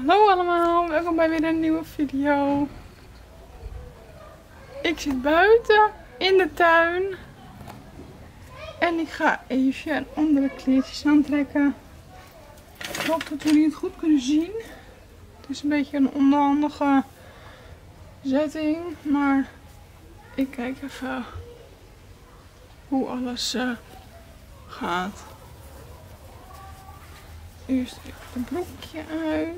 Hallo allemaal, welkom bij weer een nieuwe video. Ik zit buiten in de tuin en ik ga even een andere kleertjes aantrekken. Ik hoop dat jullie het goed kunnen zien. Het is een beetje een onhandige setting, maar ik kijk even hoe alles gaat. Eerst even een broekje uit.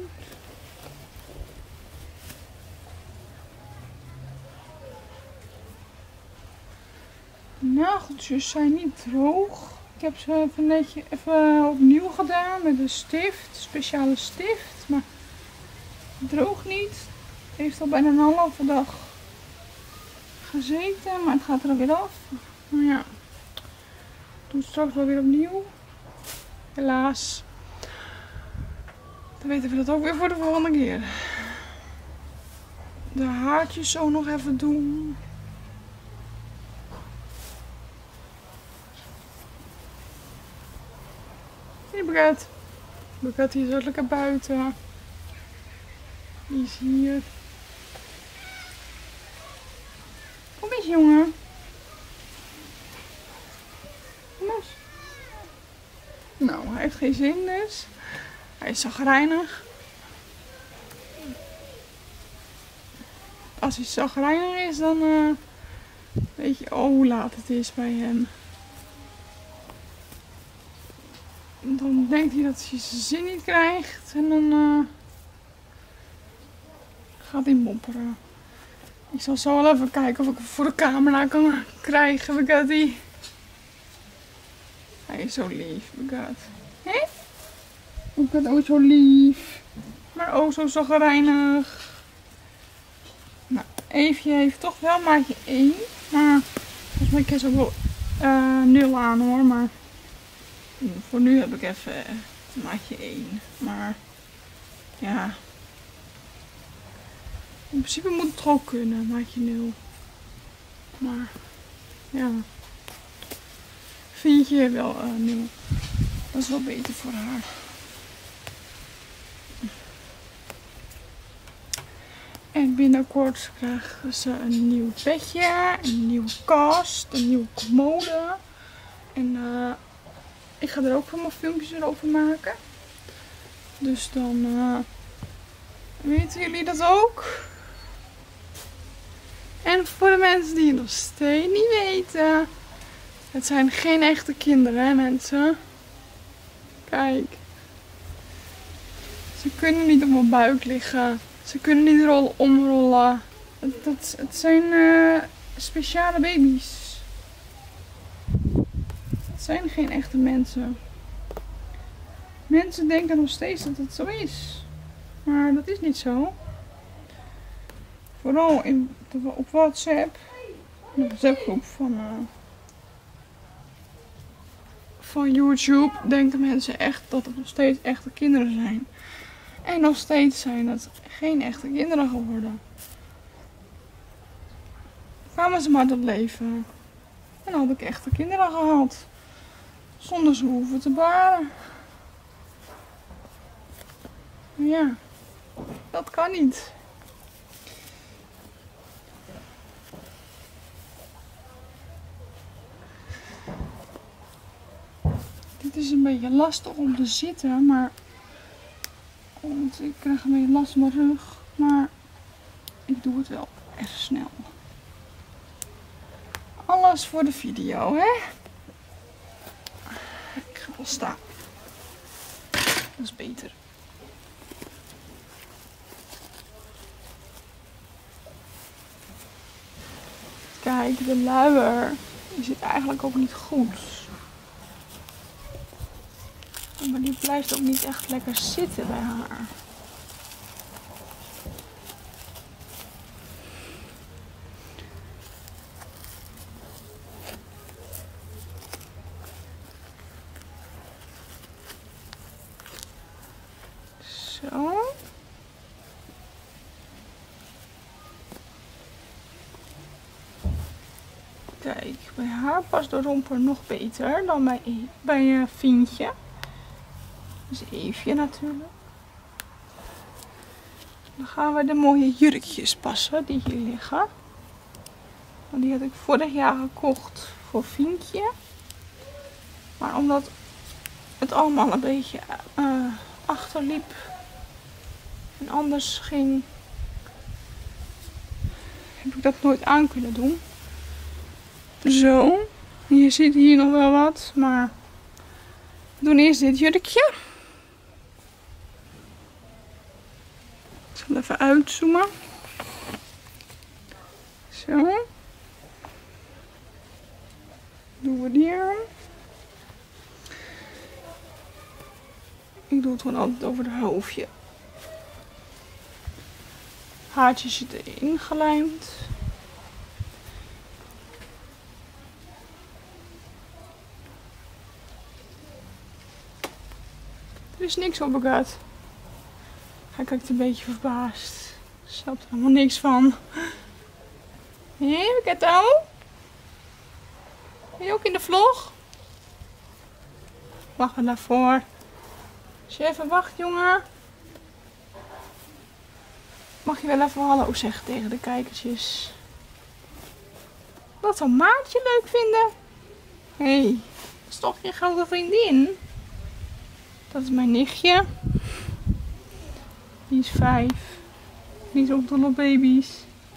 De nageltjes zijn niet droog. Ik heb ze even opnieuw gedaan met een stift, speciale stift, maar het droogt niet. Het heeft al bijna een halve dag gezeten, maar het gaat er weer af. Nou ja, ik doe het straks wel weer opnieuw. Helaas. Dan weten we dat ook weer voor de volgende keer. De haartjes zo nog even doen. Hey Bugat. Bugat die is ook lekker buiten. Die is hier. Kom eens jongen. Kom eens. Nou, hij heeft geen zin dus. Hij is chagrijnig. Als hij chagrijnig is, dan weet je hoe laat het is bij hem. Dan denkt hij dat hij zijn zin niet krijgt en dan gaat hij mopperen. Ik zal zo wel even kijken of ik hem voor de camera kan krijgen, Bugatti. Hij is zo lief, Bugat. Hé? Bugat ook zo lief. Maar ook zo chagrijnig. Nou, Eefje heeft toch wel maatje 1. Maar volgens mij kan ze ook wel 0 aan hoor. Maar voor nu heb ik even maatje 1. Maar ja. In principe moet het ook kunnen, maatje 0. Maar ja. Vind je wel 0. Dat is wel beter voor haar. En binnenkort krijgen ze een nieuw bedje, een nieuwe kast, een nieuwe commode. En ik ga er ook allemaal filmpjes over maken. Dus dan weten jullie dat ook. En voor de mensen die het nog steeds niet weten. Het zijn geen echte kinderen, hè mensen. Kijk. Ze kunnen niet op mijn buik liggen. Ze kunnen niet omrollen. Het zijn speciale baby's. Het zijn geen echte mensen. Mensen denken nog steeds dat het zo is. Maar dat is niet zo. Vooral op WhatsApp. De WhatsApp-groep van YouTube denken mensen echt dat het nog steeds echte kinderen zijn. En nog steeds zijn het geen echte kinderen geworden. Kwamen ze maar tot leven. En dan had ik echte kinderen gehad. Zonder ze hoeven te baren. Ja, dat kan niet. Dit is een beetje lastig om te zitten, maar want ik krijg een beetje last van mijn rug, maar ik doe het wel even snel. Alles voor de video, hè? Ik ga wel staan. Dat is beter. Kijk, de luier die zit eigenlijk ook niet goed. Maar die blijft ook niet echt lekker zitten bij haar. Zo. Kijk, bij haar past de romper nog beter dan bij Fientje. Dus Eefje natuurlijk. Dan gaan we de mooie jurkjes passen die hier liggen. Want die had ik vorig jaar gekocht voor Fientje. Maar omdat het allemaal een beetje achterliep en anders ging, heb ik dat nooit aan kunnen doen. Zo, je ziet hier nog wel wat, maar we doen eerst dit jurkje. Ik zal even uitzoomen. Zo. Doen we die aan. Ik doe het gewoon altijd over het hoofdje. Haartjes zitten ingelijmd. Er is niks op elkaar. Hij kijkt een beetje verbaasd. Snapt er helemaal niks van. Hé, Begato? Ben je ook in de vlog? Wacht maar daarvoor. Als je even wacht, jongen. Mag je wel even hallo zeggen tegen de kijkertjes. Wat zou Maartje leuk vinden? Hé, dat is toch je grote vriendin? Dat is mijn nichtje. Die is 5. Die is ook dol op baby's.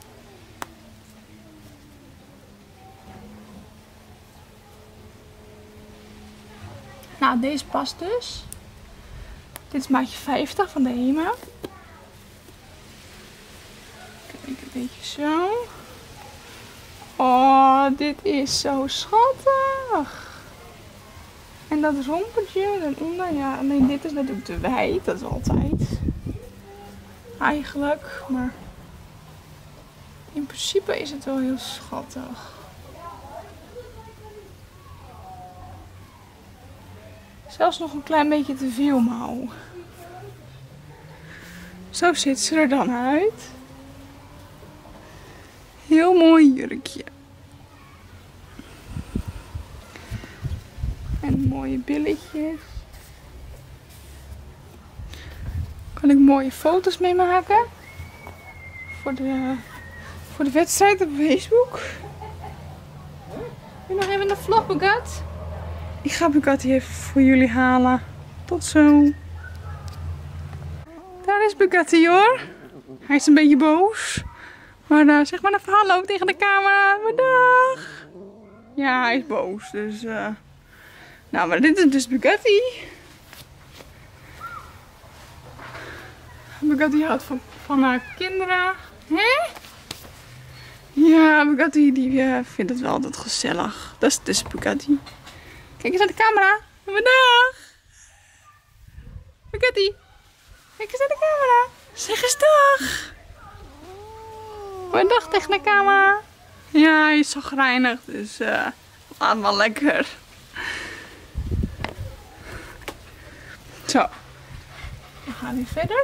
Nou, deze past dus. Dit is maatje 50 van de HEMA. Kijk, een beetje zo. Oh, dit is zo schattig. En dat rompertje daaronder, ja, alleen dit is natuurlijk te wijd, dat is altijd. Eigenlijk, maar in principe is het wel heel schattig. Zelfs nog een klein beetje te veel mouw. Zo ziet ze er dan uit. Heel mooi jurkje. En mooie billetjes. Kan ik mooie foto's mee maken. Voor de wedstrijd op Facebook. Wil je nog even een vlog, Begat? Ik ga Bugatti even voor jullie halen. Tot zo. Daar is Bugatti hoor. Hij is een beetje boos. Maar zeg maar even hallo tegen de camera. Maar dag. Ja, hij is boos. Dus, nou, maar dit is dus Bugatti. Bugatti houdt van haar kinderen. Hè? Ja, Bugatti die vindt het wel altijd gezellig. Dat is dus Bugatti. Kijk eens naar de camera. Dag. Bugatti. Kijk eens naar de camera. Zeg eens dag. Dag tegen de camera. Ja, hij is zo grijnig. Dus laat maar lekker. Zo. We gaan weer verder.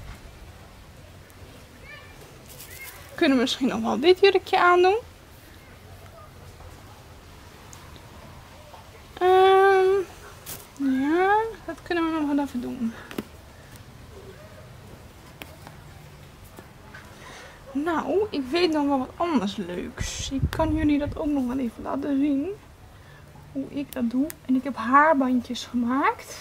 Kunnen we misschien nog wel dit jurkje aandoen. Ja, dat kunnen we nog wel even doen. Nou, ik weet nog wel wat anders leuks. Ik kan jullie dat ook nog wel even laten zien. Hoe ik dat doe. En ik heb haarbandjes gemaakt.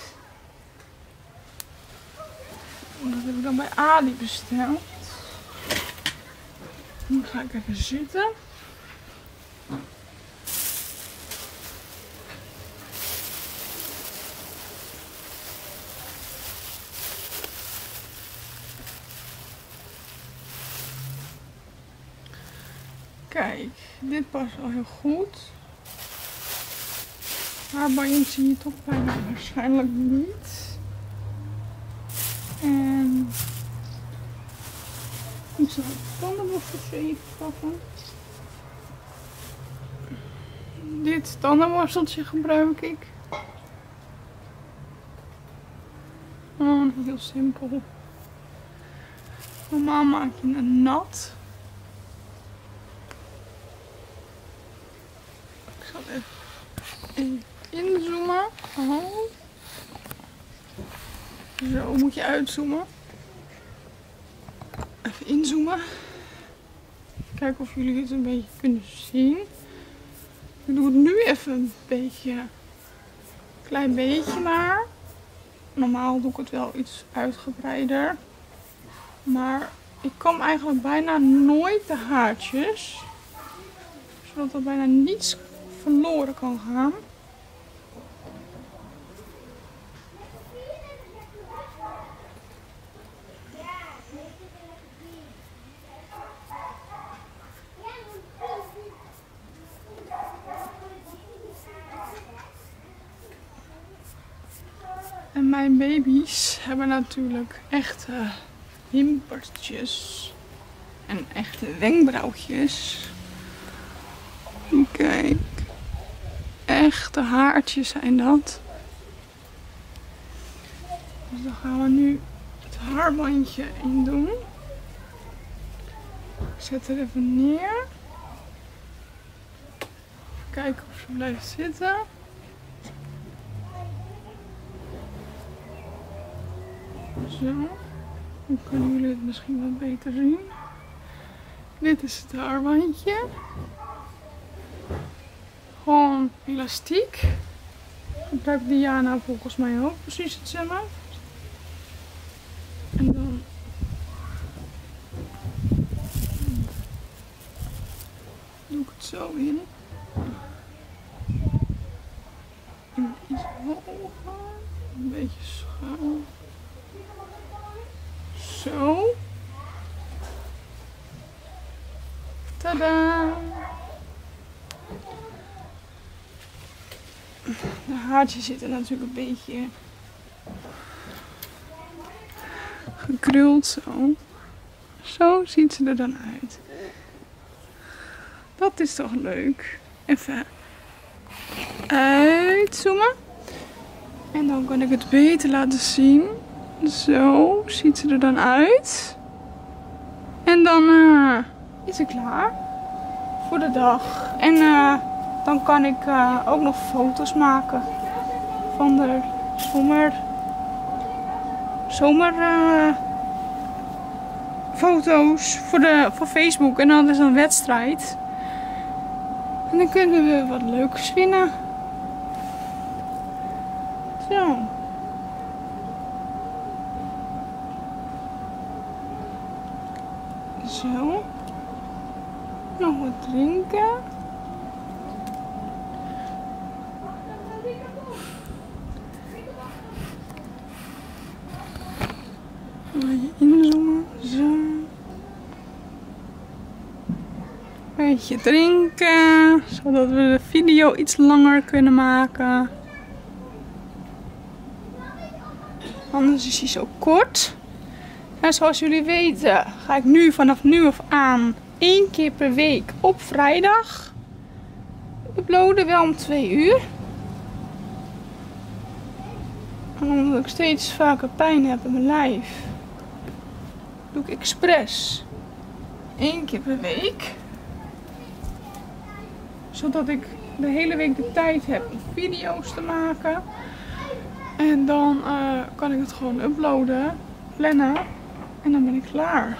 En dat heb ik dan bij Ali besteld. Nu ga ik even zitten. Kijk, dit past wel heel goed. Haarbandjes zie je toch bijna waarschijnlijk niet. En ik zal het tandenborsteltje even pakken. Dit tandenborsteltje gebruik ik. Oh, heel simpel. Normaal maak je het nat. Ik zal even inzoomen. Oh. Zo moet je uitzoomen. inzoomen. Kijken of jullie het een beetje kunnen zien. Ik doe het nu even een beetje, een klein beetje maar. Normaal doe ik het wel iets uitgebreider. Maar ik kam eigenlijk bijna nooit de haartjes. Zodat er bijna niets verloren kan gaan. En mijn baby's hebben natuurlijk echte wimpertjes en echte wenkbrauwtjes. Kijk, echte haartjes zijn dat. Dus dan gaan we nu het haarbandje in doen. Ik zet er even neer. Kijken of ze blijft zitten. Zo, dan kunnen jullie het misschien wat beter zien. Dit is het haarbandje. Gewoon elastiek. Gebruikt Diana volgens mij ook precies hetzelfde. En dan doe ik het zo in. En iets hoger. Een beetje schuin. Zo. Tadaa! De haartjes zitten natuurlijk een beetje gekruld zo. Zo ziet ze er dan uit. Dat is toch leuk. Even uitzoomen. En dan kan ik het beter laten zien. Zo ziet ze er dan uit. En dan is ze klaar voor de dag. En dan kan ik ook nog foto's maken van de zomerfoto's voor Facebook. En dan is een wedstrijd. En dan kunnen we wat leuks winnen. Zo. Zo. Nog wat drinken. Even inzoomen. Zo. Beetje drinken. Zodat we de video iets langer kunnen maken. Anders is hij zo kort. En zoals jullie weten ga ik nu vanaf nu af aan 1 keer per week op vrijdag uploaden, wel om 2 uur. En omdat ik steeds vaker pijn heb in mijn lijf, doe ik expres 1 keer per week. Zodat ik de hele week de tijd heb om video's te maken. En dan kan ik het gewoon uploaden, plannen. En dan ben ik klaar.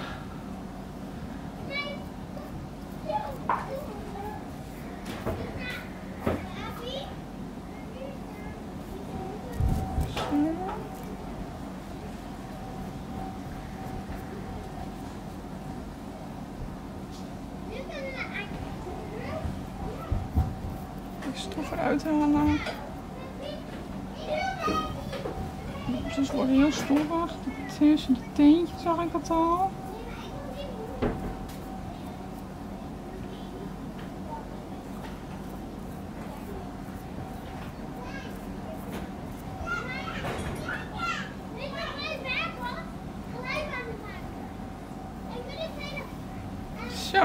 Zo. De stof eruit halen. Ze worden heel stoffig. Tussen de teentjes zag ik het al. Zo.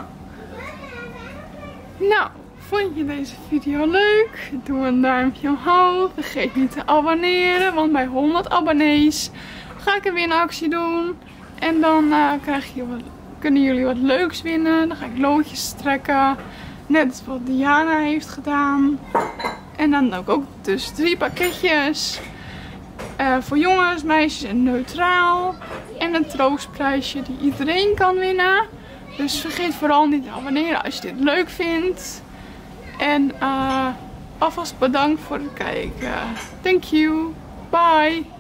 Nou, vond je deze video leuk? Doe een duimpje omhoog. Vergeet niet te abonneren, want bij 100 abonnees ga ik een winactie doen. En dan kunnen jullie wat leuks winnen. Dan ga ik loodjes trekken. Net wat Diana heeft gedaan. En dan ook dus 3 pakketjes. Voor jongens, meisjes en neutraal. En een troostprijsje die iedereen kan winnen. Dus vergeet vooral niet te abonneren als je dit leuk vindt. En alvast bedankt voor het kijken. Thank you. Bye.